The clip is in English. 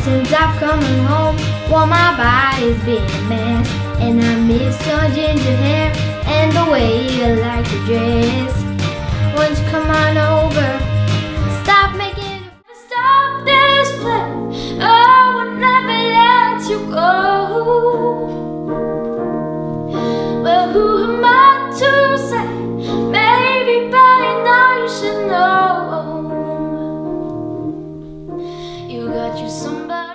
since I've come home. Well, my body's been a mess, and I miss your ginger hair and the way you like to dress. Won't you come on over? Stop making stop this play. I would never let you go. Well, who am I to say? Maybe by now you should know. You got you somebody.